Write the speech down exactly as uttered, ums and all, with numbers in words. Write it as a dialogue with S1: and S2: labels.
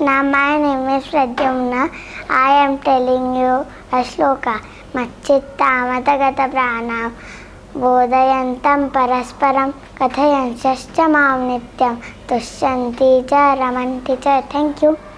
S1: Now my name is Pradyumna. I am telling you a shloka. Machchitta matagata pranam bodhayantam parasparam kathayanshascha mam nityam tushyanti cha ramanti cha. Thank you.